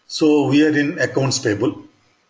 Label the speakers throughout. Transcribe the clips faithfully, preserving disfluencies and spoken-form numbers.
Speaker 1: So we are in accounts payable.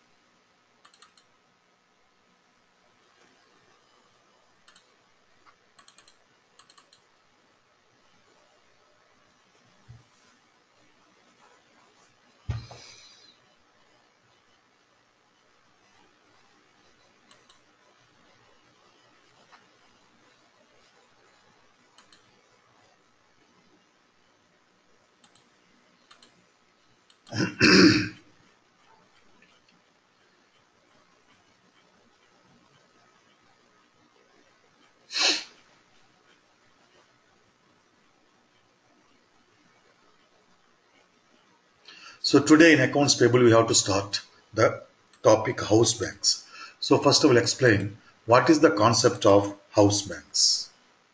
Speaker 1: So today in accounts payable, we have to start the topic house banks. So first I will explain what is the concept of house banks.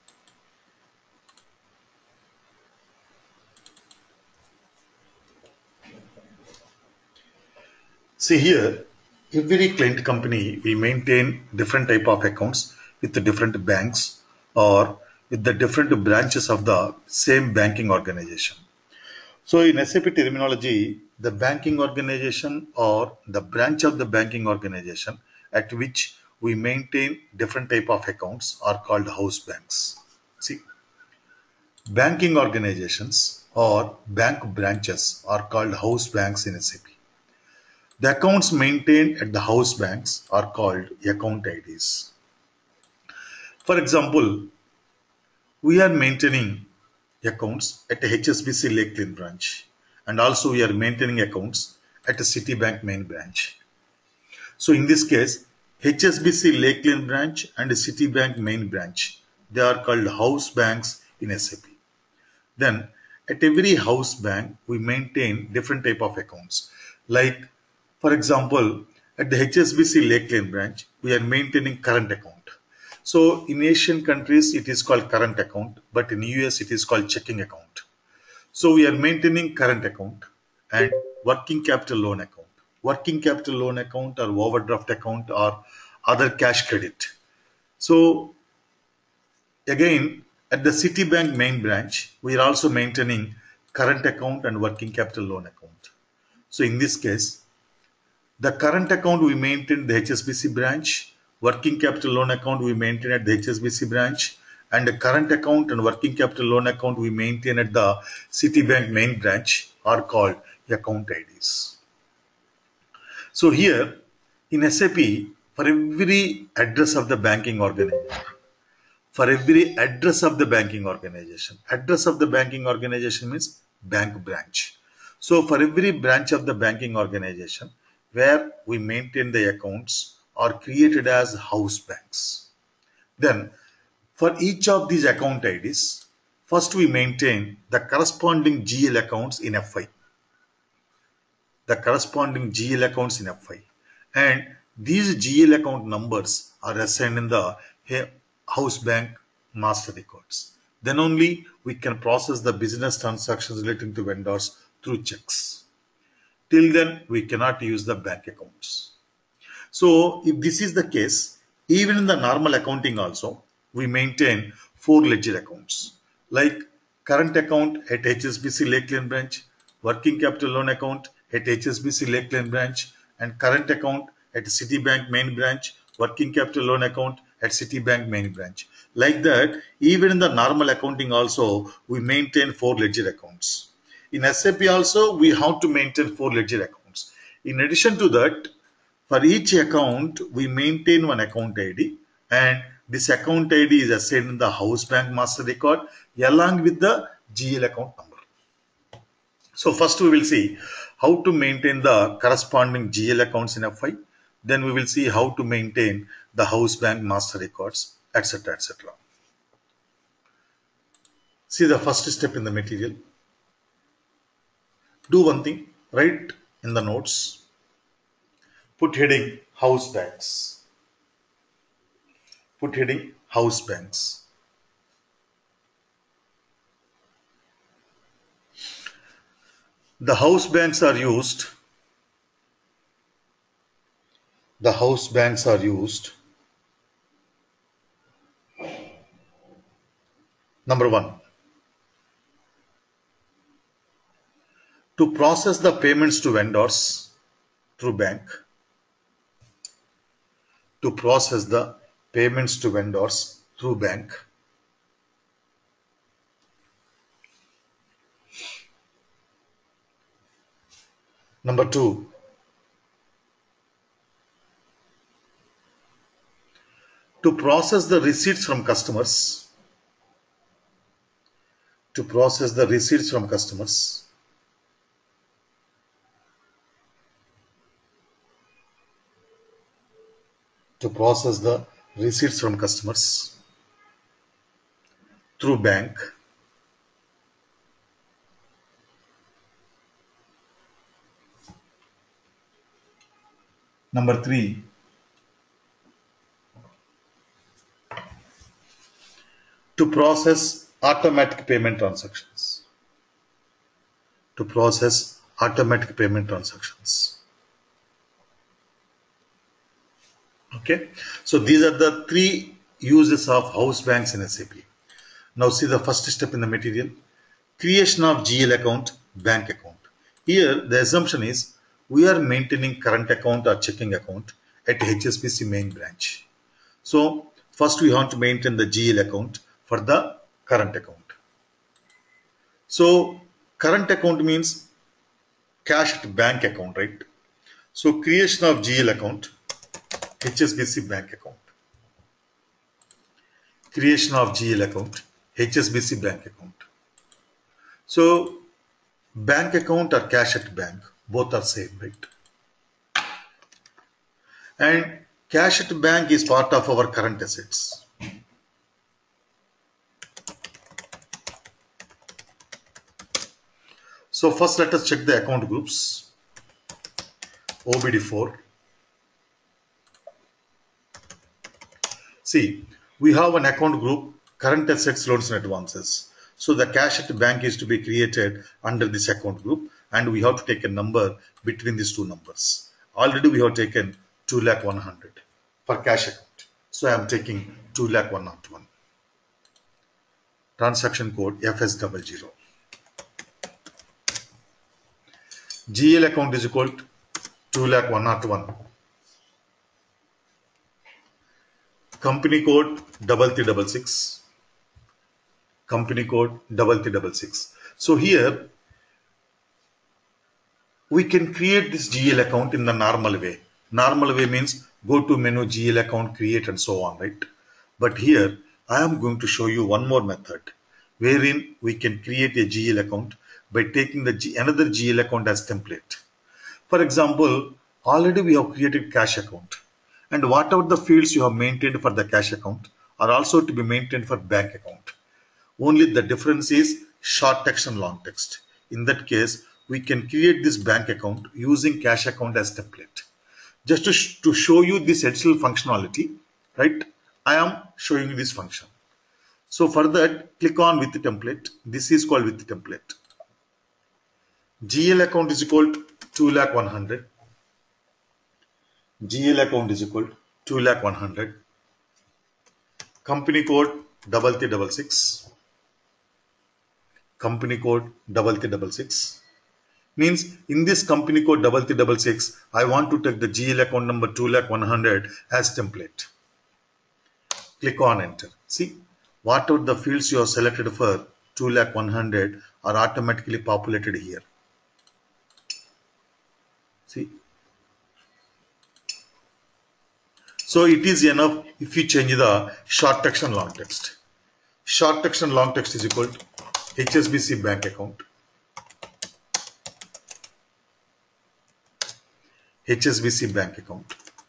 Speaker 1: See here, every client company will maintain different type of accounts with the different banks or with the different branches of the same banking organization. So in S A P terminology, the banking organization or the branch of the banking organization at which we maintain different type of accounts are called house banks. See, banking organizations or bank branches are called house banks in S A P. The accounts maintained at the house banks are called account I Ds. For example, we are maintaining accounts at a H S B C Lakeland branch, and also we are maintaining accounts at a Citibank main branch. So in this case, H S B C Lakeland branch and Citibank main branch, they are called house banks in S A P. Then at every house bank, we maintain different type of accounts. Like for example, at the H S B C Lakeland branch, we are maintaining current account. So in Asian countries, it is called current account, but in U S, it is called checking account. So we are maintaining current account and working capital loan account. Working capital loan account or overdraft account or other cash credit. So again, at the Citibank main branch, we are also maintaining current account and working capital loan account. So in this case, the current account we maintain the H S B C branch, working capital loan account we maintain at the H S B C branch, and the current account and working capital loan account we maintain at the Citibank main branch are called account I Ds. So here in S A P, for every address of the banking organization, for every address of the banking organization, address of the banking organization means bank branch. So for every branch of the banking organization where we maintain the accounts are created as house banks. Then for each of these account I Ds, first we maintain the corresponding G L accounts in F I. The corresponding G L accounts in F I. And these G L account numbers are assigned in the house bank master records. Then only we can process the business transactions relating to vendors through checks. Till then, we cannot use the bank accounts. So if this is the case, even in the normal accounting also, we maintain four ledger accounts like current account at H S B C Lakeland branch, working capital loan account at H S B C Lakeland branch, and current account at Citibank main branch, working capital loan account at Citibank main branch. Like that, even in the normal accounting also, we maintain four ledger accounts. In S A P also, we have to maintain four ledger accounts. In addition to that, for each account, we maintain one account I D, and this account I D is assigned in the house bank master record along with the G L account number. So first we will see how to maintain the corresponding G L accounts in F I. Then we will see how to maintain the house bank master records, et cetera, et cetera. See the first step in the material. Do one thing, write in the notes. Put heading house banks. Put heading house banks. The house banks are used. The house banks are used. Number one, To process the payments to vendors through bank. To process the payments to vendors through bank. Number two, to process the receipts from customers. To process the receipts from customers. To process the receipts from customers through bank. Number three, to process automatic payment transactions. To process automatic payment transactions. Okay, so these are the three uses of house banks in S A P. Now see the first step in the material. Creation of G L account, bank account. Here the assumption is we are maintaining current account or checking account at H S B C main branch. So first we want to maintain the G L account for the current account. So current account means cash at bank account, right? So creation of G L account, H S B C bank account. Creation of G L account, H S B C bank account. So bank account or cash at bank, both are same, right? And cash at bank is part of our current assets. So first let us check the account groups. O B D four. See, we have an account group, current assets, loans and advances. So the cash at bank is to be created under this account group, and we have to take a number between these two numbers. Already we have taken two lakh one hundred for cash account. So I am taking two lakh one hundred one. Transaction code F S zero zero. G L account is equal to two lakh one hundred one. Company code double three double six. Company code double three double six. So here we can create this G L account in the normal way. Normal way means go to menu, G L account, create and so on, right? But here I am going to show you one more method wherein we can create a G L account by taking the G, another G L account as template. For example, already we have created cash account, and whatever the fields you have maintained for the cash account are also to be maintained for bank account. Only the difference is short text and long text. In that case, we can create this bank account using cash account as template. Just to, sh to show you this additional functionality, right? I am showing you this function. So for that, click on with the template. This is called with the template. G L account is equal to two lakh one hundred. G L account is equal to two lakh one hundred. Company code double three double six. Company code double three double six. Means in this company code double three double six, I want to take the G L account number two lakh one hundred as template. Click on enter. See, whatever the fields you have selected for two lakh one hundred are automatically populated here. See. So it is enough if you change the short text and long text. Short text and long text is equal to H S B C bank account. H S B C bank account.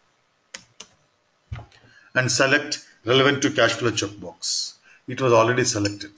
Speaker 1: And select relevant to cash flow checkbox. It was already selected.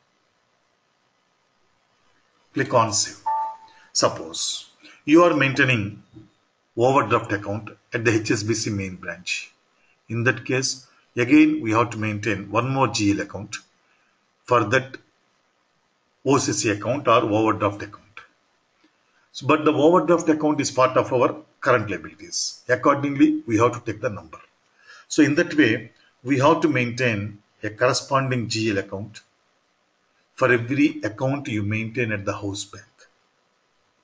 Speaker 1: Click on save. Suppose you are maintaining overdraft account at the H S B C main branch. In that case, again we have to maintain one more G L account for that O C C account or overdraft account. So, but the overdraft account is part of our current liabilities. Accordingly, we have to take the number. So in that way, we have to maintain a corresponding G L account for every account you maintain at the house bank.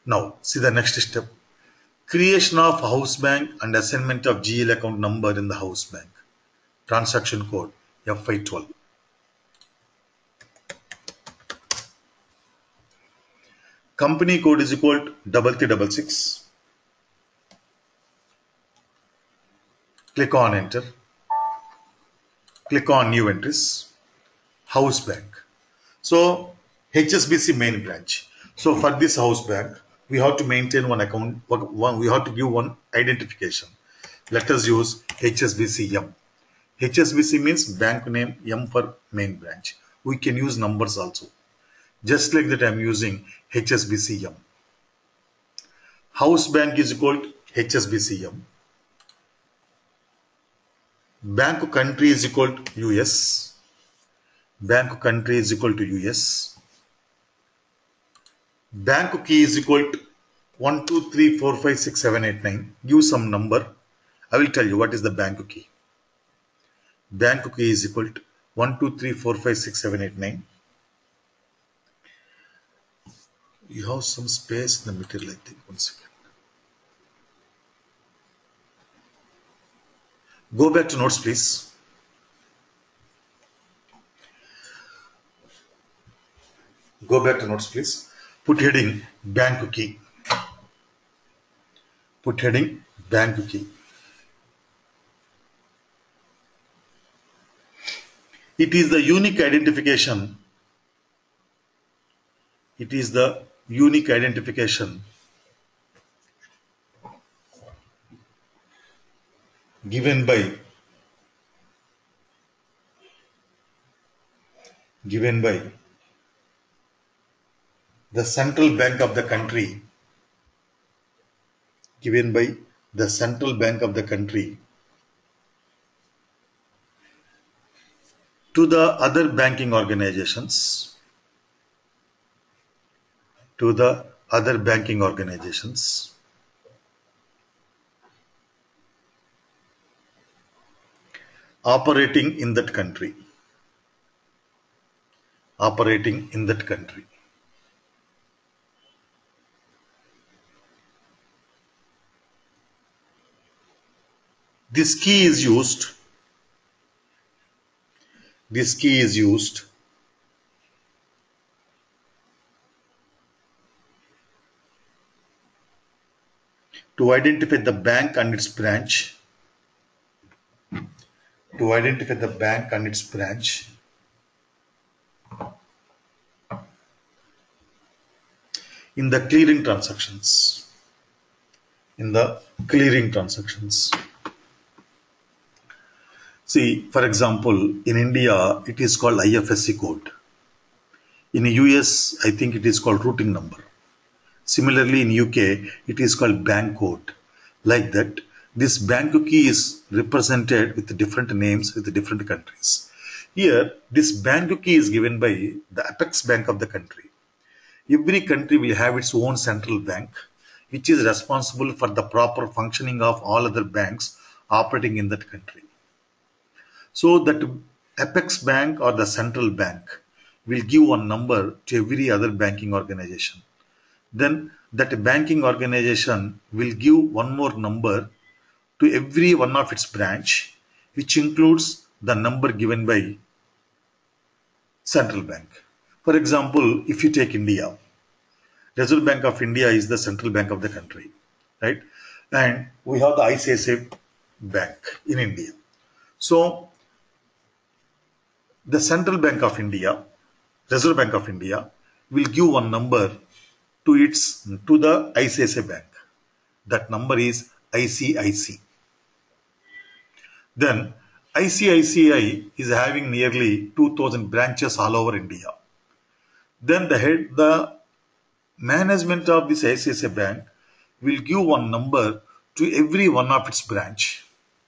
Speaker 1: Now, see the next step. Creation of house bank and assignment of G L account number in the house bank. Transaction code F I twelve. Company code is equal to double three double six. Click on enter. Click on new entries. House bank. So H S B C main branch. So for this house bank, we have to maintain one account. One we have to give one identification. Let us use H S B C M. H S B C means bank name, M for main branch. We can use numbers also. Just like that I am using H S B C M. House bank is equal to H S B C M. Bank country is equal to U S. Bank country is equal to U S. Bank key is equal to one two three four five six seven eight nine. Give some number. I will tell you what is the bank key. Bank key is equal to one two three four five six seven eight nine. You have some space in the material, I think. One second. Go back to notes, please. Go back to notes, please. Put heading bank key. Put heading bank key. It is the unique identification. It is the unique identification given by given by the central bank of the country given by the central bank of the country to the other banking organizations to the other banking organizations operating in that country operating in that country. This key is used this key is used to identify the bank and its branch to identify the bank and its branch in the clearing transactions in the clearing transactions. See, for example, in India, it is called I F S C code. In the U S, I think it is called routing number. Similarly, in U K, it is called bank code. Like that, this bank key is represented with different names with different countries. Here, this bank key is given by the apex bank of the country. Every country will have its own central bank, which is responsible for the proper functioning of all other banks operating in that country. So that apex bank or the central bank will give one number to every other banking organization. Then that banking organization will give one more number to every one of its branch, which includes the number given by central bank. For example, if you take India, Reserve Bank of India is the central bank of the country, right? And we have the I C I C I Bank in India. So the Central Bank of India, Reserve Bank of India, will give one number to its to the I C I C I Bank. That number is I C I C. Then I C I C I is having nearly two thousand branches all over India. Then the head, the management of this I C I C I Bank will give one number to every one of its branch.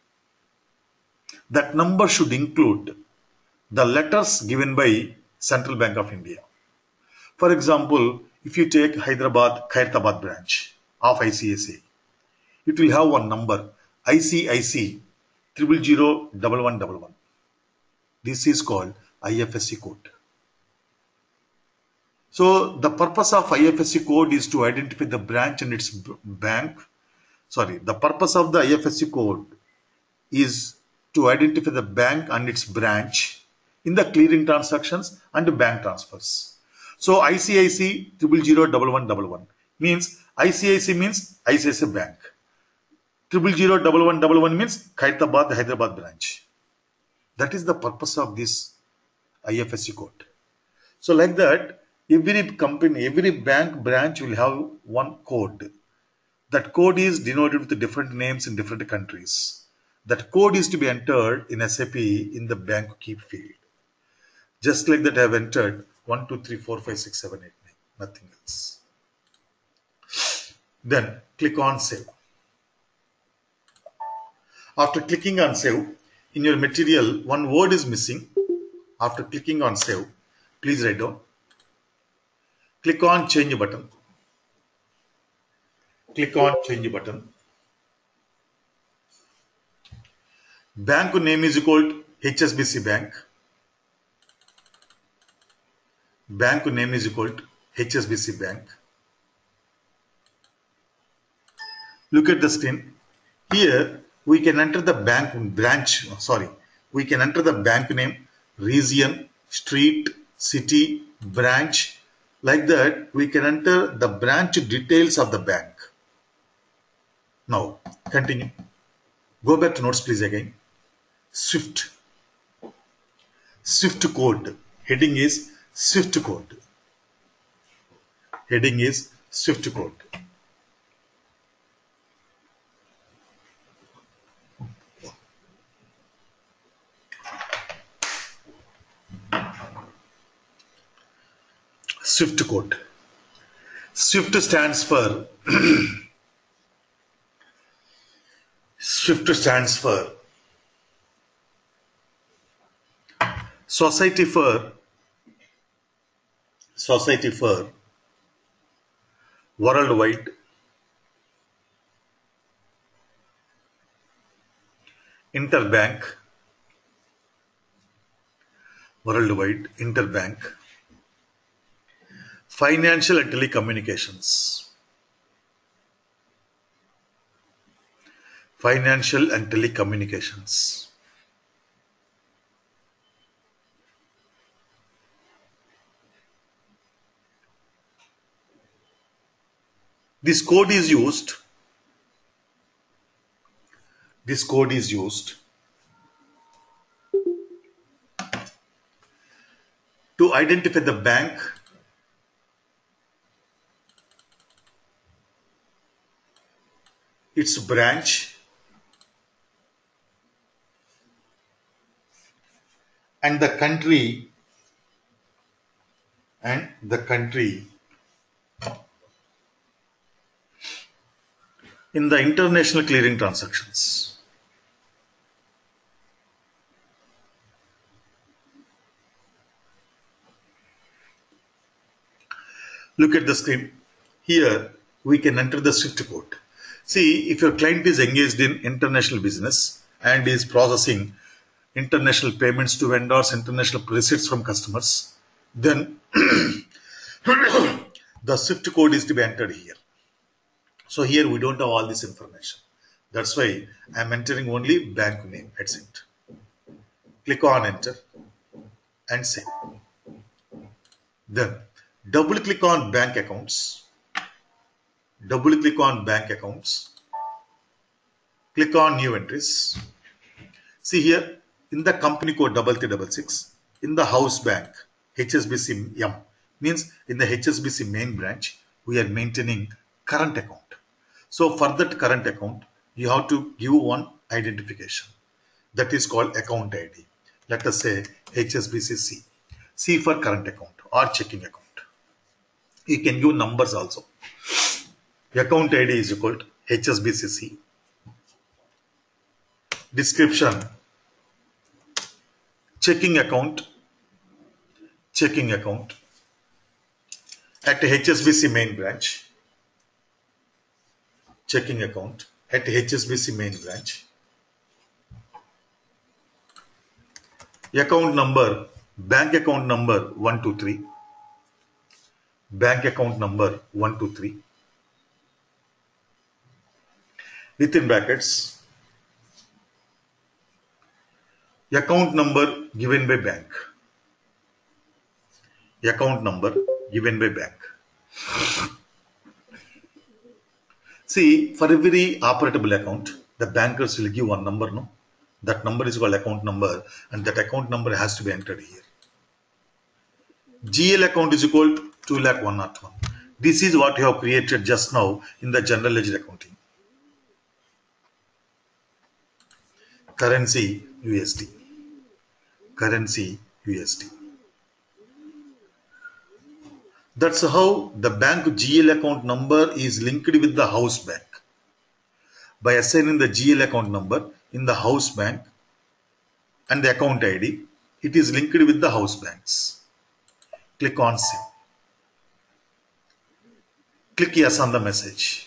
Speaker 1: That number should include the letters given by Central Bank of India. For example, if you take Hyderabad Khairatabad branch of I C I C I, it will have one number I C I C zero zero zero one one one one. This is called I F S C code. So the purpose of I F S C code is to identify the branch and its bank. Sorry, the purpose of the I F S C code is to identify the bank and its branch in the clearing transactions and bank transfers. So I C I C zero zero zero one one one one means I C I C means I C I C I Bank. zero zero zero one one one means Khairabad, Hyderabad branch. That is the purpose of this I F S C code. So like that, every company, every bank branch will have one code. That code is denoted with different names in different countries. That code is to be entered in S A P in the bank keep field. Just like that I have entered one, two, three, four, five, six, seven, eight, nine. Nothing else. Then click on save. After clicking on save, in your material, one word is missing. After clicking on save, please write down. Click on change button. Click on change button. Bank name is equal to H S B C Bank. Bank name is equal to H S B C Bank. Look at the screen. Here we can enter the bank branch. Sorry, we can enter the bank name, region, street, city, branch. Like that, we can enter the branch details of the bank. Now, continue. Go back to notes, please, again. Swift. Swift code. Heading is Swift code. Heading is Swift code. Swift code. Swift stands for Swift stands for Society for Society for Worldwide Interbank Worldwide Interbank Financial and Telecommunications. Financial and Telecommunications. This code is used. This code is used to identify the bank, its branch, and the country and the country in the international clearing transactions. Look at the screen. Here we can enter the Swift code. See, if your client is engaged in international business and is processing international payments to vendors, international receipts from customers, then the Swift code is to be entered here. So here we don't have all this information. That's why I am entering only bank name. That's it. Click on enter and save. Then double click on bank accounts. Double click on bank accounts. Click on new entries. See here in the company code double three double six, in the house bank H S B C M means in the H S B C main branch we are maintaining current account. So for that current account you have to give one identification that is called account I D. Let us say H S B C C. C for current account or checking account. You can give numbers also. Account I D is equal to H S B C C. Description: checking account, checking account at H S B C main branch. Checking account at H S B C main branch. Account number, bank account number one two three. bank account number one two three, within brackets, account number given by bank, account number given by bank. See, for every operatable account, the bankers will give one number, no? That number is called account number, and that account number has to be entered here. G L account is equal to two lakh one oh one. This is what you have created just now in the general ledger accounting. Currency U S D. Currency U S D. That's how the bank G L account number is linked with the house bank. By assigning the G L account number in the house bank and the account I D, it is linked with the house banks. Click on save. Click yes on the message.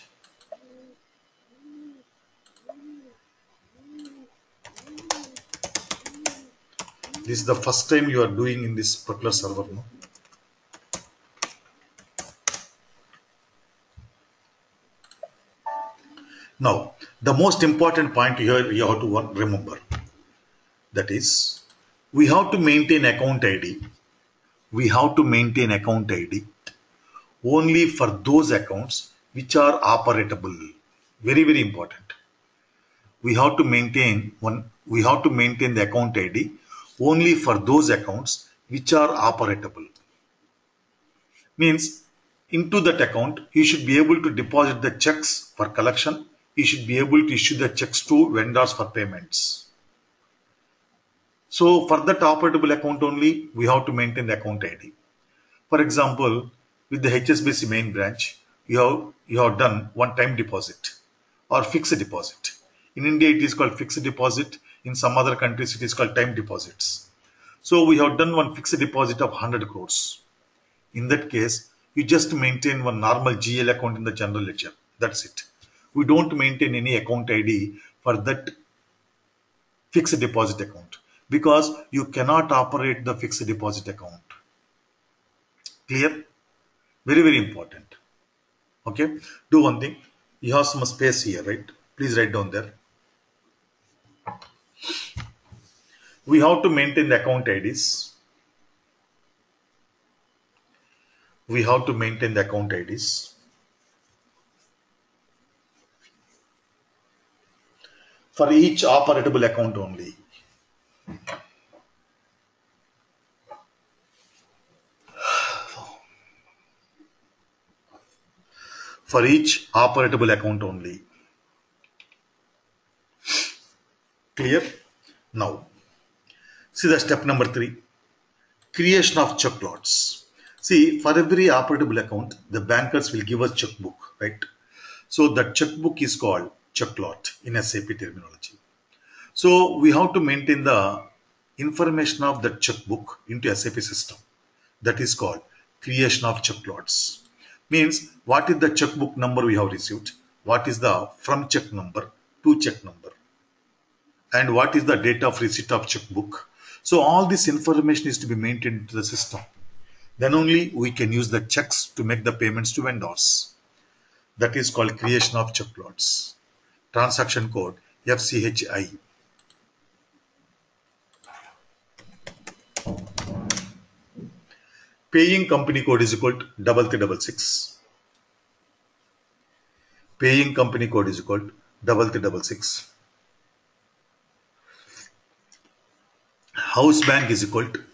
Speaker 1: This is the first time you are doing in this particular server, no? Now, the most important point here you have to remember, that is, we have to maintain account I D. We have to maintain account I D only for those accounts which are operatable. Very, very important. We have to maintain one. We have to maintain the account I D only for those accounts which are operatable. Means into that account you should be able to deposit the checks for collection. You should be able to issue the checks to vendors for payments. So for that operatable account only, we have to maintain the account I D. For example, with the H S B C main branch, you have, you have done one time deposit or fixed deposit. In India, it is called fixed deposit. In some other countries, it is called time deposits. So we have done one fixed deposit of one hundred crores. In that case, you just maintain one normal G L account in the general ledger. That's it. We don't maintain any account I D for that fixed deposit account because you cannot operate the fixed deposit account. Clear? Very, very important. Okay. Do one thing. You have some space here, right? Please write down there. We have to maintain the account I Ds. We have to maintain the account I Ds. For each operatable account only. For each operatable account only. Clear? Now, see the step number three. Creation of check lots. See, for every operatable account, the bankers will give us checkbook, right? So that checkbook is called check lot in S A P terminology. So we have to maintain the information of that checkbook into S A P system. That is called creation of check lots. Means what is the checkbook number we have received? What is the from check number to check number? And what is the date of receipt of checkbook? So all this information is to be maintained into the system. Then only we can use the checks to make the payments to vendors. That is called creation of check lots. Transaction code F C H I. Paying company code is equal to double three double six. Paying company code is equal to double three double six. House bank is equal to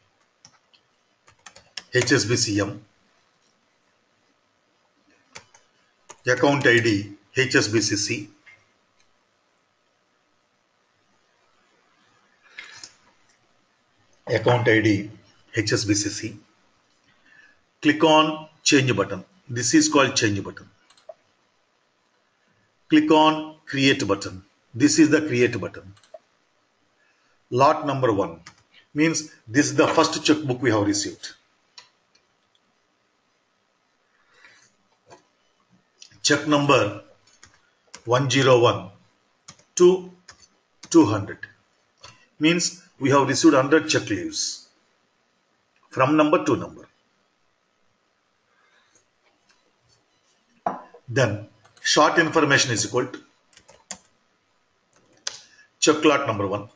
Speaker 1: H S B C M. Account I D H S B C C. Account I D H S B C C. Click on change button. This is called change button. Click on create button. This is the create button. Lot number one means this is the first checkbook we have received. Check number one oh one to two hundred means we have received one hundred check leaves from number to number. Then short information is equal to check lot number one.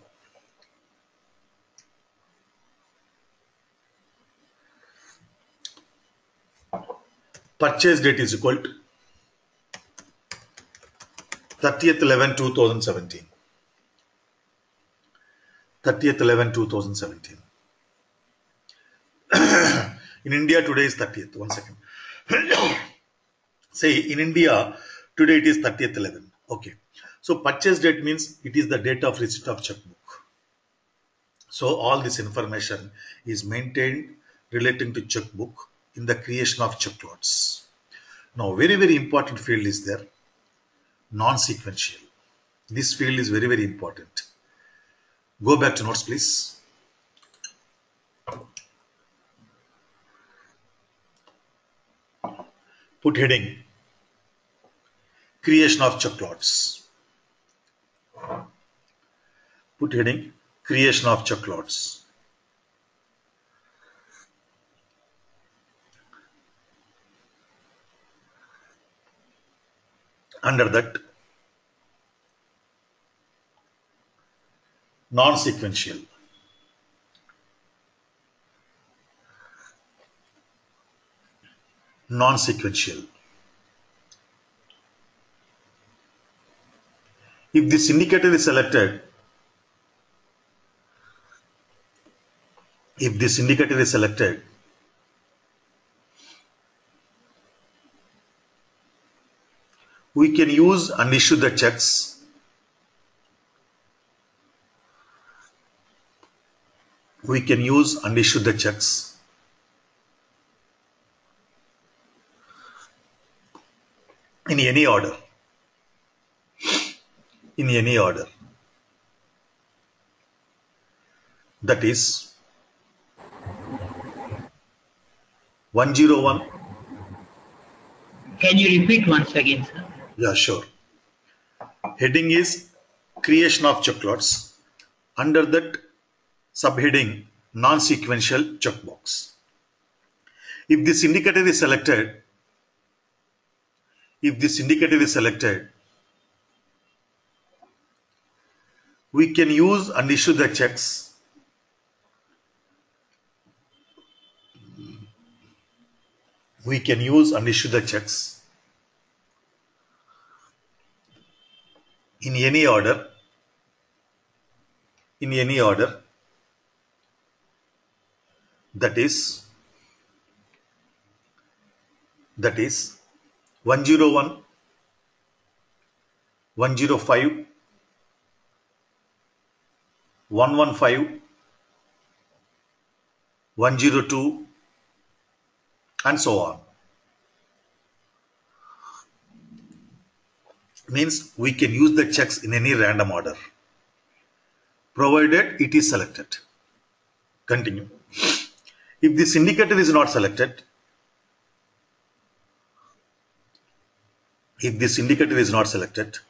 Speaker 1: Purchase date is equal to thirtieth eleven two thousand seventeen. thirtieth eleven two thousand seventeen. In India today is thirtieth. One second. Say in India today it is thirtieth eleven. Okay. So purchase date means it is the date of receipt of checkbook. So all this information is maintained relating to checkbook in the creation of check lots. Now very very important field is there, non-sequential. This field is very very important. Go back to notes please. Put heading creation of check lots. Put heading creation of check lots. Under that, non-sequential. Non-sequential. If this indicator is selected, if this indicator is selected, we can use and issue the checks. We can use and issue the checks in any order. In any order. That is one zero one.
Speaker 2: Can you repeat once again, sir?
Speaker 1: Yeah, sure. Heading is creation of check lots. Under that subheading non-sequential checkbox. If this indicator is selected, if this indicator is selected, we can use and issue the checks we can use and issue the checks in any order in any order that is that is one zero one, one zero five, one one five, one zero two and so on. Means we can use the checks in any random order provided it is selected. Continue. If this indicator is not selected, if this indicator is not selected,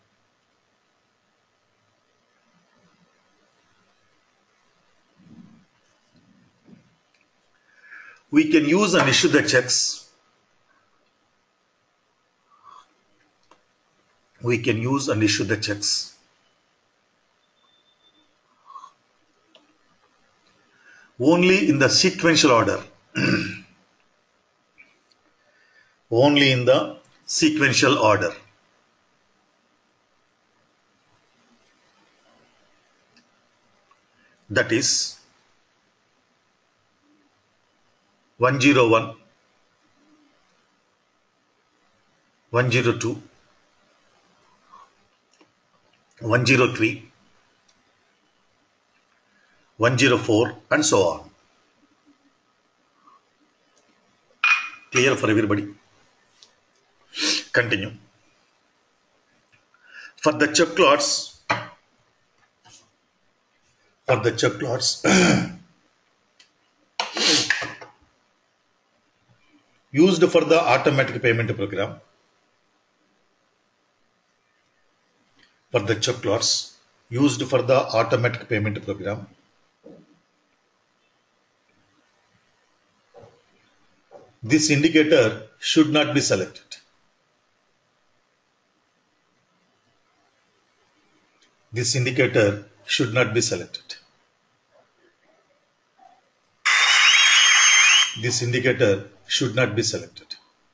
Speaker 1: we can use and issue the checks. We can use and issue the checks only in the sequential order. Only in the sequential order. That is one zero one, one zero two, one zero three, one zero four and so on. Clear for everybody? Continue. For the check lots, for the check lots, used for the automatic payment program, for the check lots used for the automatic payment program, this indicator should not be selected. This indicator should not be selected. This indicator should not be selected.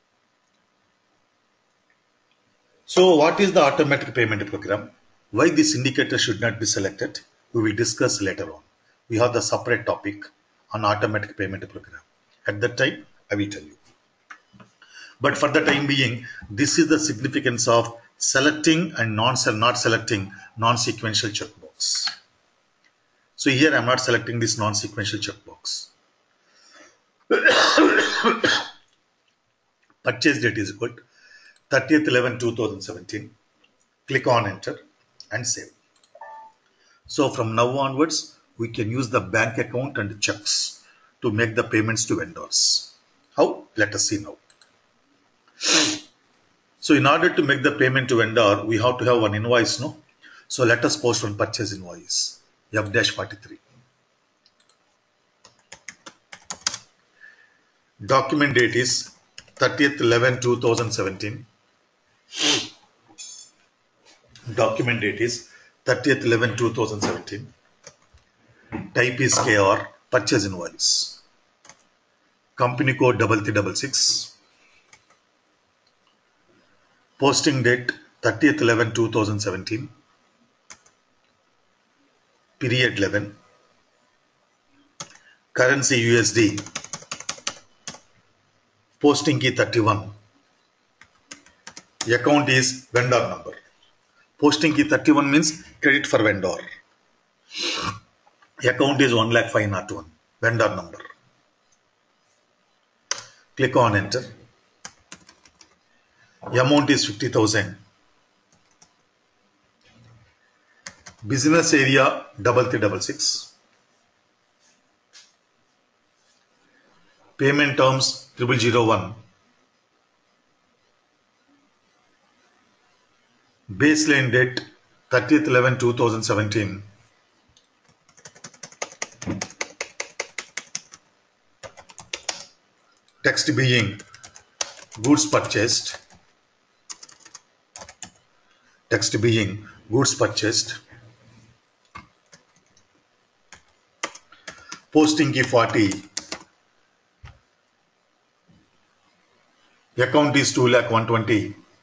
Speaker 1: So what is the automatic payment program? Why this indicator should not be selected? We will discuss later on. We have the separate topic on automatic payment program. At that time, I will tell you. But for the time being, this is the significance of selecting and non not selecting non-sequential checkbox. So here I am not selecting this non-sequential checkbox. Purchase date is equal to thirtieth eleven two thousand seventeen. Click on enter and save. So from now onwards, we can use the bank account and checks to make the payments to vendors. How? Let us see now. So in order to make the payment to vendor, we have to have one invoice, no? So let us post one purchase invoice, F forty-three. Document date is thirtieth eleven two thousand seventeen. Document date is thirtieth eleven two thousand seventeen. Type is K R, purchase invoice. Company code double three double six. Posting date thirtieth eleven two thousand seventeen. Period eleven. Currency U S D. Posting key thirty-one. Account is vendor number. Posting key thirty-one means credit for vendor. Account is one lakh five oh one. Vendor number. Click on enter. Amount is fifty thousand. Business area double three double six. Payment terms zero zero one. Baseline date thirtieth eleven two thousand seventeen. Text being goods purchased. Text being goods purchased. Posting key forty. Account is two lakh one twenty.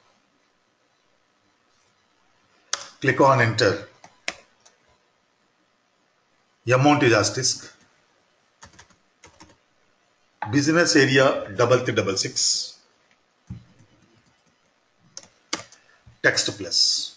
Speaker 1: Click on enter. Amount is asterisk. Business area double three double six. Text plus.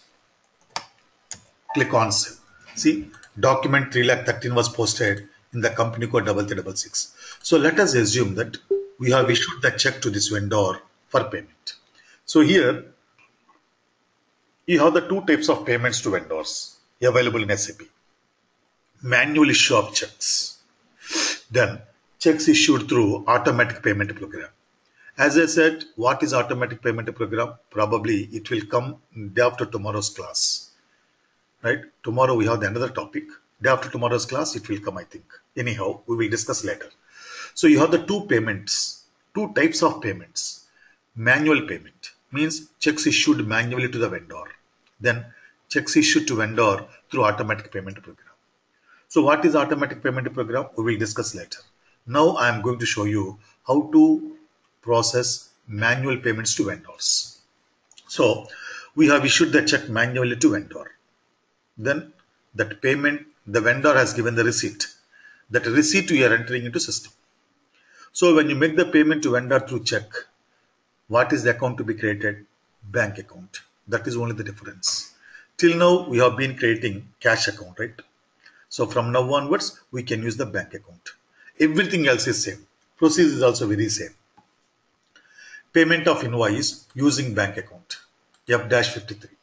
Speaker 1: Click on save. See, document three lakh thirteen was posted in the company code double three double six. So let us assume that we have issued the check to this vendor for payment. So here you have the two types of payments to vendors available in S A P. Manual issue of checks. Then checks issued through automatic payment program. As I said, what is automatic payment program? Probably it will come day after tomorrow's class. Right? Tomorrow we have the another topic. Day after tomorrow's class, it will come, I think. Anyhow, we will discuss later. So you have the two payments, two types of payments. Manual payment means checks issued manually to the vendor. Then checks issued to vendor through automatic payment program. So what is automatic payment program? We will discuss later. Now I am going to show you how to process manual payments to vendors. So we have issued the check manually to vendor. Then that payment, the vendor has given the receipt. That receipt we are entering into system. So when you make the payment to vendor through check, what is the account to be created? Bank account. That is only the difference. Till now we have been creating cash account, right? So from now onwards we can use the bank account. Everything else is same. Procedure is also very same. Payment of invoice using bank account. F fifty-three.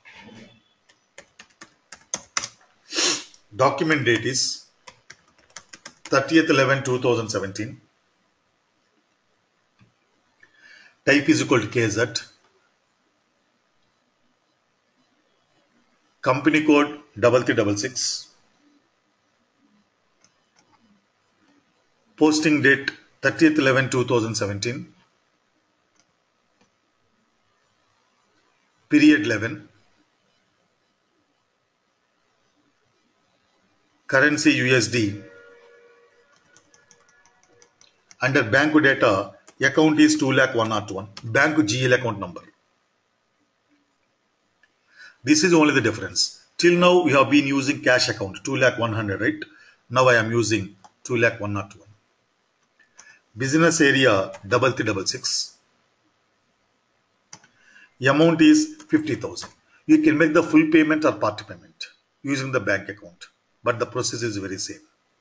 Speaker 1: Document date is thirtieth eleven two thousand seventeen. Type is equal to K Z. Company code double three double six. Posting date thirtieth eleven two thousand seventeen. Period eleven. currency U S D. Under bank data, account is two lakh one oh one. Bank G L account number. This is only the difference. Till now we have been using cash account two lakh one hundred, right? Now I am using two lakh one oh one. Business area double three double six. Amount is fifty thousand. You can make the full payment or part payment using the bank account, but the process is very same.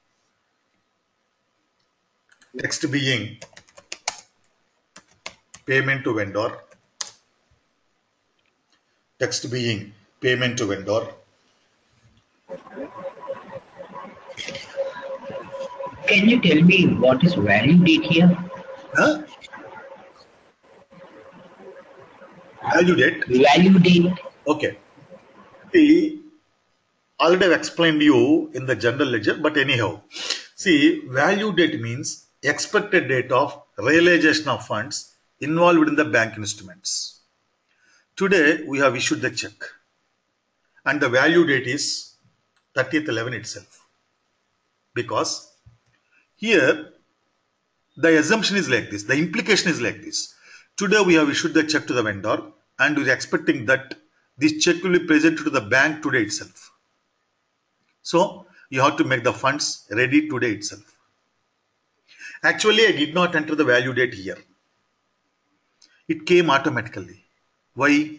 Speaker 1: Next being payment to vendor. Text being payment to vendor.
Speaker 2: Can you tell me what is value date here?
Speaker 1: Huh? Value date?
Speaker 2: Value date.
Speaker 1: Okay. See, already I've explained you in the general ledger, but anyhow. See, value date means expected date of realization of funds involved in the bank instruments. Today, we have issued the check and the value date is thirtieth eleven itself. Because here, the assumption is like this, the implication is like this. Today, we have issued the check to the vendor and we are expecting that this check will be presented to the bank today itself. So, you have to make the funds ready today itself. Actually, I did not enter the value date here. It came automatically. Why?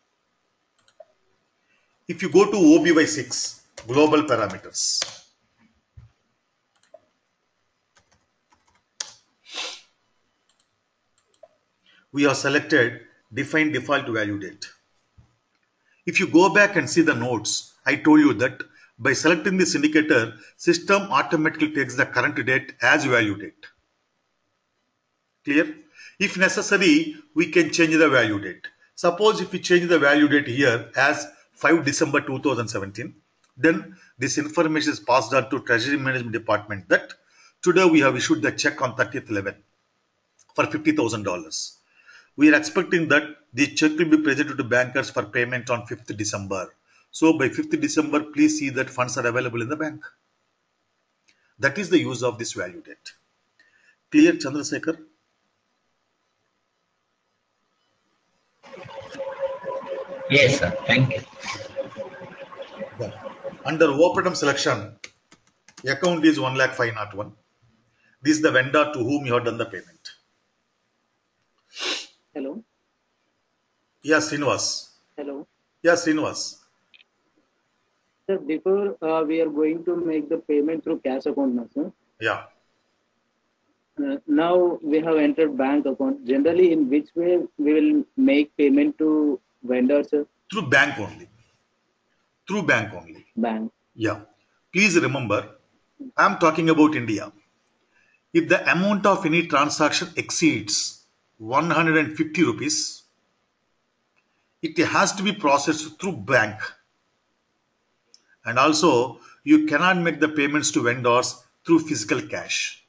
Speaker 1: If you go to O B Y six, global parameters. We have selected define default value date. If you go back and see the notes, I told you that by selecting this indicator, system automatically takes the current date as value date. Clear? If necessary, we can change the value date. Suppose if we change the value date here as five December two thousand seventeen, then this information is passed on to Treasury Management Department that today we have issued the check on thirtieth eleven for fifty thousand dollars. We are expecting that the check will be presented to bankers for payment on fifth December. So by fifth December, please see that funds are available in the bank. That is the use of this value date. Clear, Chandrasekhar?
Speaker 2: Yes, sir. Thank you.
Speaker 1: Yeah. Under open selection, account is one lakh five oh one. This is the vendor to whom you have done the payment.
Speaker 3: Hello.
Speaker 1: Yes, Srinivas.
Speaker 3: Hello.
Speaker 1: Yes, Srinivas.
Speaker 3: Sir, before uh, we are going to make the payment through cash account now, sir.
Speaker 1: Yeah.
Speaker 3: Uh, now we have entered bank account. Generally, in which way we will make payment to vendors, sir?
Speaker 1: Through bank only. Through bank only.
Speaker 3: Bank.
Speaker 1: Yeah. Please remember, I am talking about India. If the amount of any transaction exceeds one hundred fifty rupees, it has to be processed through bank. And also, you cannot make the payments to vendors through physical cash.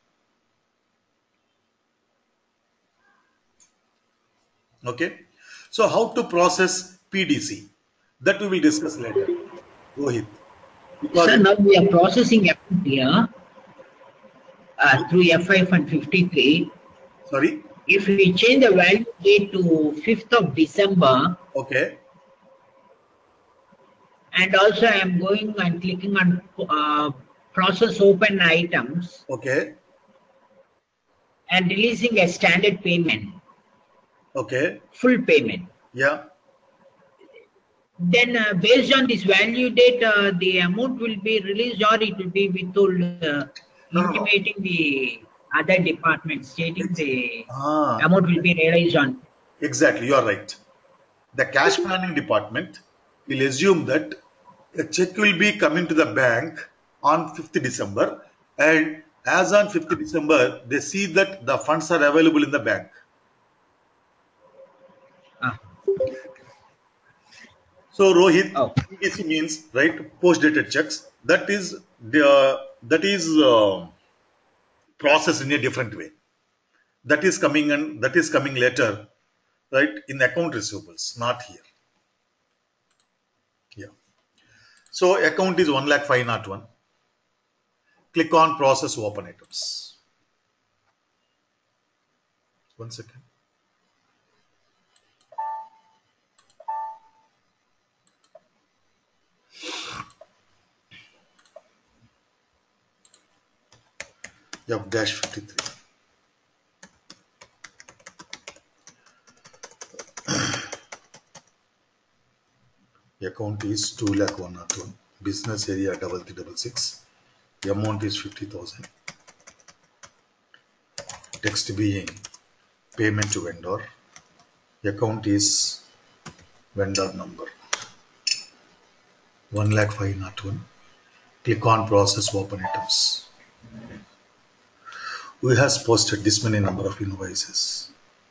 Speaker 1: Okay. So, how to process P D C? That we will discuss later. Go ahead. Because
Speaker 2: Sir, now we are processing account here uh, through F I Fund fifty-three.
Speaker 1: Sorry.
Speaker 2: If we change the value date to fifth of December,
Speaker 1: Okay.
Speaker 2: and also I am going and clicking on uh, process open items
Speaker 1: Okay.
Speaker 2: and releasing a standard payment,
Speaker 1: Okay.
Speaker 2: full payment.
Speaker 1: Yeah.
Speaker 2: Then uh, based on this value date, uh, the amount will be released or it will be withheld, uh,
Speaker 1: No, no, no.
Speaker 2: intimating the other department, stating the
Speaker 1: Ah,
Speaker 2: amount will be realized on.
Speaker 1: exactly. You are right. The cash planning department will assume that a check will be coming to the bank on fifth December, and as on fifth December, they see that the funds are available in the bank.
Speaker 2: Ah,
Speaker 1: So Rohit,
Speaker 2: oh,
Speaker 1: P D C means right post-dated checks. That is the that is uh, processed in a different way. That is coming and that is coming later, right? In account receivables, not here. Yeah. So account is one lakh five oh one. Click on process open items. One second. F dash fifty-three. Account is two lakh one oh two. Business area double three double six. The amount is fifty thousand. Text being payment to vendor. Account is vendor number one lakh five oh one. Click on process open items. We has posted this many number of invoices.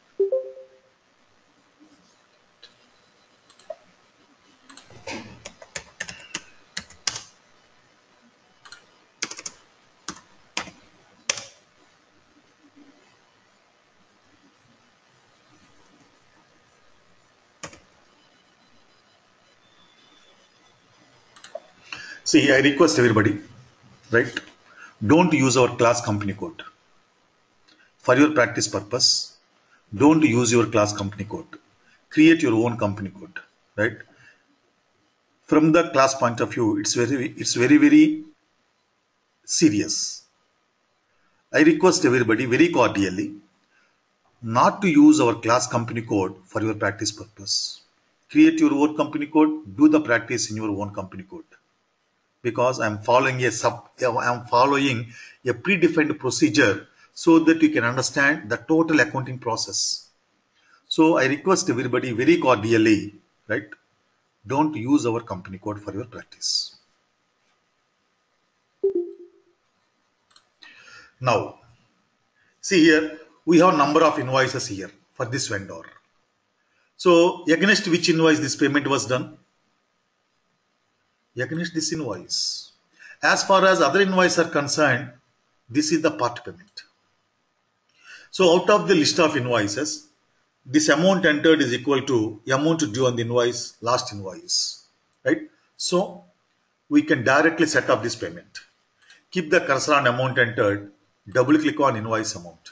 Speaker 1: See, I request everybody, right? Don't use our class company code. For your practice purpose, don't use your class company code. Create your own company code, right? From the class point of view, it's very, it's very, very serious. I request everybody very cordially not to use our class company code for your practice purpose. Create your own company code, do the practice in your own company code. Because I'm following a sub, I'm following a predefined procedure so that you can understand the total accounting process. So I request everybody very cordially, right? Don't use our company code for your practice. Now, see here, we have number of invoices here for this vendor. So against which invoice this payment was done? Against this invoice. As far as other invoices are concerned, this is the part payment. So out of the list of invoices, this amount entered is equal to amount due on the invoice, last invoice, right? So we can directly set up this payment. Keep the cursor on amount entered, double click on invoice amount.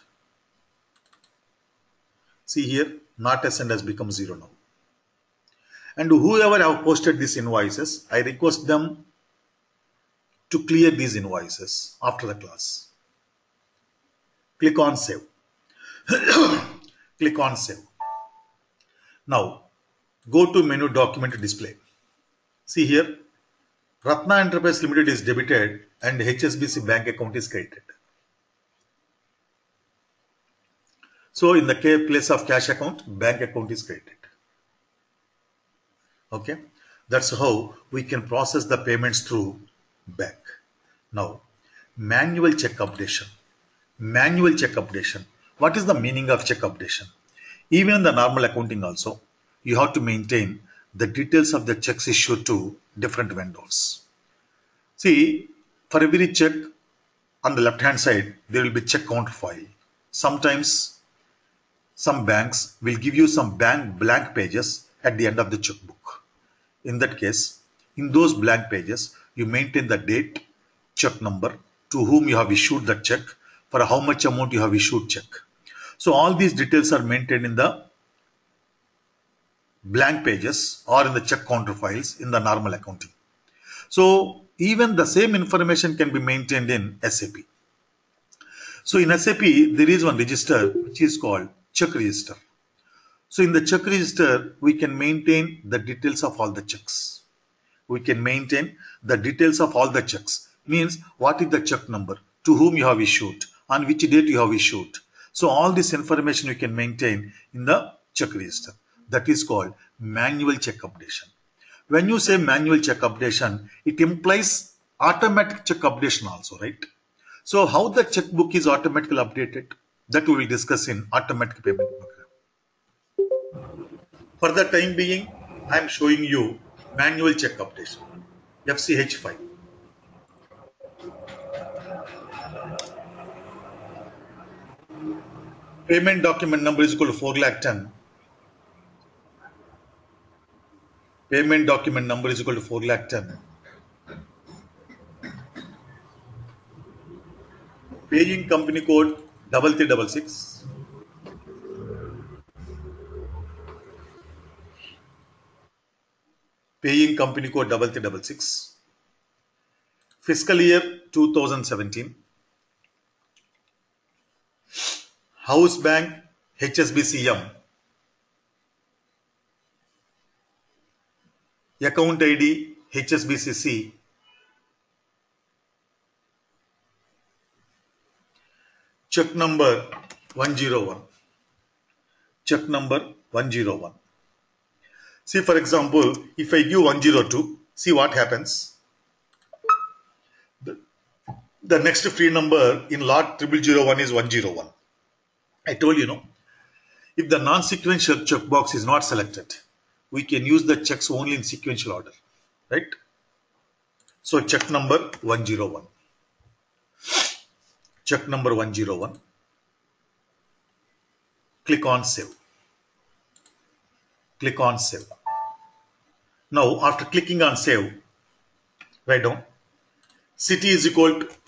Speaker 1: See here, not assigned has become zero now. And whoever have posted these invoices, I request them to clear these invoices after the class. Click on save. Click on save. Now, go to menu document display. See here, Ratna Enterprise Limited is debited and H S B C bank account is credited. So in the place of cash account, bank account is credited. Okay, that's how we can process the payments through bank. Now, manual check updation. Manual check updation. What is the meaning of check updation? Even in the normal accounting also, you have to maintain the details of the checks issued to different vendors. See, for every check on the left hand side, there will be check count file. Sometimes some banks will give you some bank blank pages at the end of the checkbook. In that case, in those blank pages, you maintain the date, check number, to whom you have issued the check, for how much amount you have issued check. So all these details are maintained in the blank pages or in the check counter files in the normal accounting. So even the same information can be maintained in S A P. So in S A P, there is one register which is called check register. So in the check register, we can maintain the details of all the checks. We can maintain the details of all the checks. Means what is the check number, to whom you have issued, on which date you have issued. So all this information we can maintain in the check register. That is called manual check updation. When you say manual check updation, it implies automatic check updation also, right? So how the checkbook is automatically updated, that we will discuss in automatic payment program. For the time being, I am showing you manual check updation, F C H five. Payment document number is equal to four lakh ten. Payment document number is equal to four lakh ten. Paying company code double three double six. Paying company code double three double six. Fiscal year two thousand seventeen. House Bank H S B C M. Account I D H S B C C. Check number one zero one. Check number one zero one. See, for example, if I give one zero two, see what happens. The, the next free number in lot zero zero zero one is one zero one. I told you, no, if the non-sequential checkbox is not selected, we can use the checks only in sequential order, right? So check number one zero one. Check number one zero one. Click on save. Click on save. Now, after clicking on save, write down city is equal to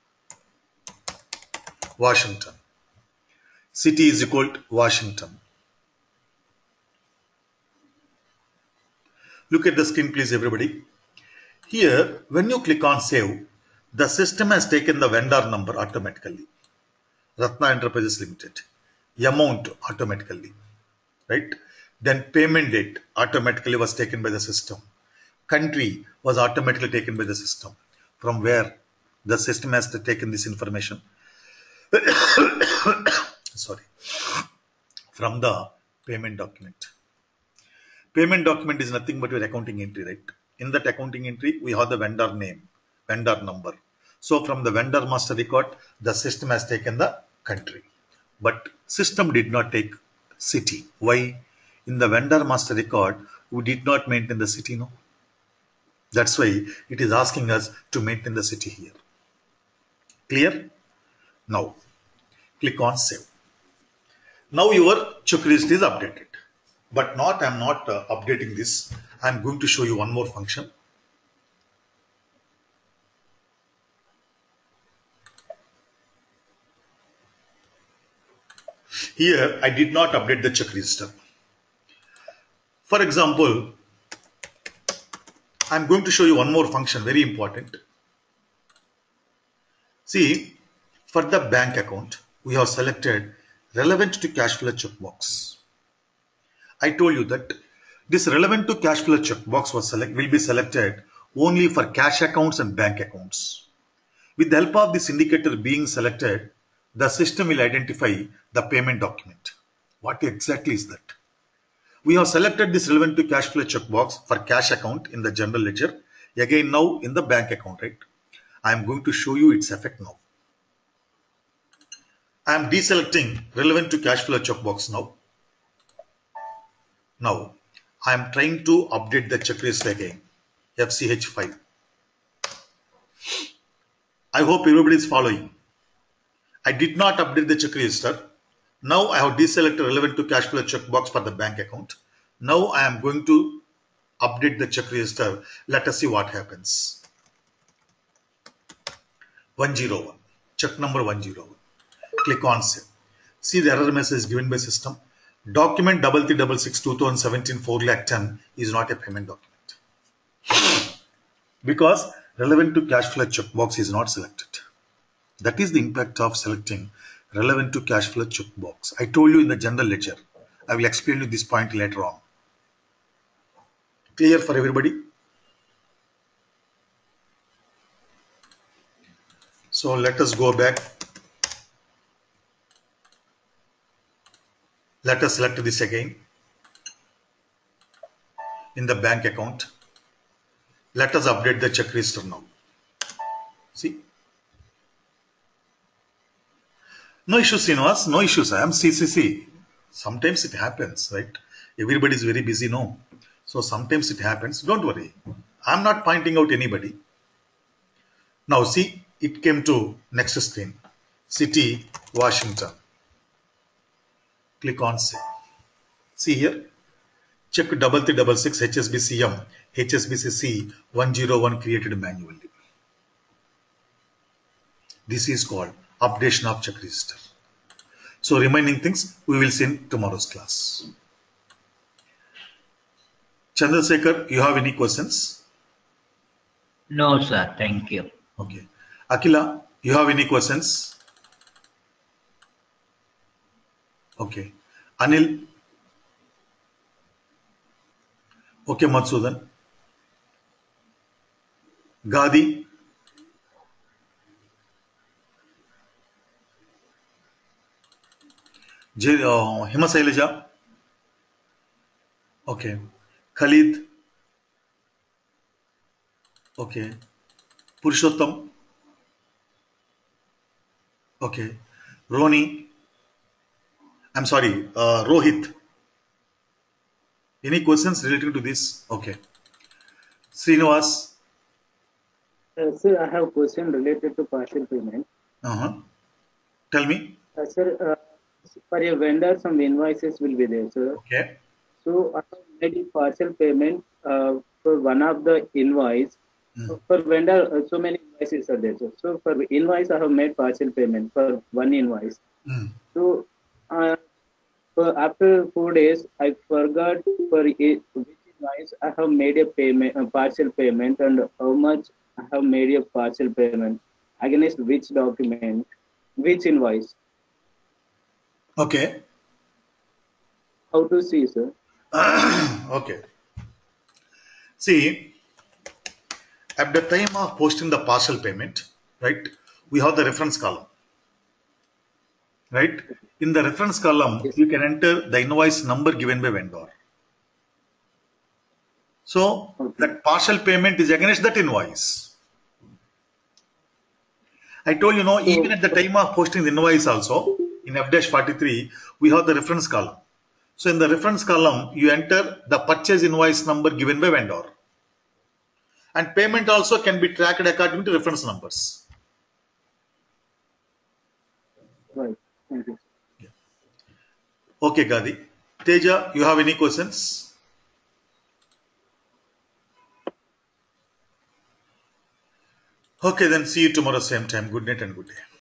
Speaker 1: Washington. City is equal to Washington. Look at the screen, please, everybody. Here, when you click on save, the system has taken the vendor number automatically. Ratna Enterprises Limited. Amount automatically, right? Then payment date automatically was taken by the system. Country was automatically taken by the system. From where the system has taken this information? Sorry. From the payment document. Payment document is nothing but your accounting entry, right? In that accounting entry, we have the vendor name, vendor number. So from the vendor master record, the system has taken the country. But system did not take city. Why? In the vendor master record, we did not maintain the city, no? That's why it is asking us to maintain the city here. Clear? Now, click on save. Now your checklist is updated. But not, I'm not uh, updating this. I'm going to show you one more function. Here, I did not update the check register. For example, I'm going to show you one more function, very important. See, for the bank account, we have selected relevant to cash flow checkbox. I told you that this relevant to cash flow checkbox was select, will be selected only for cash accounts and bank accounts. With the help of this indicator being selected, the system will identify the payment document. What exactly is that? We have selected this relevant to cash flow checkbox for cash account in the general ledger. Again now in the bank account, right? I am going to show you its effect now. I am deselecting relevant to cash flow checkbox now. Now I am trying to update the checklist again. F C H five. I hope everybody is following. I did not update the check register. Now I have deselected relevant to cash flow checkbox for the bank account. Now I am going to update the check register. Let us see what happens. one zero one. Check number one zero one. Click on save. See the error message given by system. Document double three double six two thousand seventeen four lakh ten is not a payment document. Because relevant to cash flow checkbox is not selected. That is the impact of selecting relevant to cash flow checkbox. I told you in the general ledger. I will explain you this point later on. Clear for everybody? So let us go back. Let us select this again. In the bank account. Let us update the check register now. See? No issues, Srinivas. No issues. I am C C C. Sometimes it happens, right? Everybody is very busy, no? So sometimes it happens. Don't worry. I am not pointing out anybody. Now see, it came to next screen. City, Washington. Click on save. See here. Check double three double six H S B C M, H S B C C one zero one created manually. This is called updation of check register. So remaining things we will see in tomorrow's class. Chandrasekhar, you have any questions?
Speaker 2: No, sir. Thank you.
Speaker 1: Okay. Akila, you have any questions? Okay. Anil? Okay, Madhusudan. Gadi? J, uh, Hima Sailaja? Okay. Khalid? Okay. Purushottam? Okay. Roni? I'm sorry, uh, Rohit. Any questions relating to this? Okay. Srinivas?
Speaker 3: Uh, sir, I have a question related to partial payment.
Speaker 1: Uh-huh. Tell me.
Speaker 3: Uh, sir, uh, for a vendor, some invoices will be there, sir.
Speaker 1: Okay.
Speaker 3: So I have made a partial payment uh, for one of the invoice.
Speaker 1: Mm.
Speaker 3: So for vendor, uh, so many invoices are there. So, so for invoice, I have made partial payment for one invoice.
Speaker 1: Mm.
Speaker 3: So uh, for after four days, I forgot for it, which invoice I have made a payment, a partial payment, and how much I have made a partial payment against which document, which invoice.
Speaker 1: Okay.
Speaker 3: How to see, sir?
Speaker 1: Okay. See, at the time of posting the partial payment, right, we have the reference column. Right? In the reference column,
Speaker 3: Yes.
Speaker 1: you can enter the invoice number given by vendor. So,
Speaker 3: Okay.
Speaker 1: that partial payment is against that invoice. I told you, know,
Speaker 3: So-
Speaker 1: even at the time of posting the invoice also, in F forty-three, we have the reference column. So, in the reference column, you enter the purchase invoice number given by vendor. And payment also can be tracked according to reference numbers.
Speaker 3: Right. Thank you.
Speaker 1: Okay, Gadi. Teja, you have any questions? Okay, then see you tomorrow same time. Good night and good day.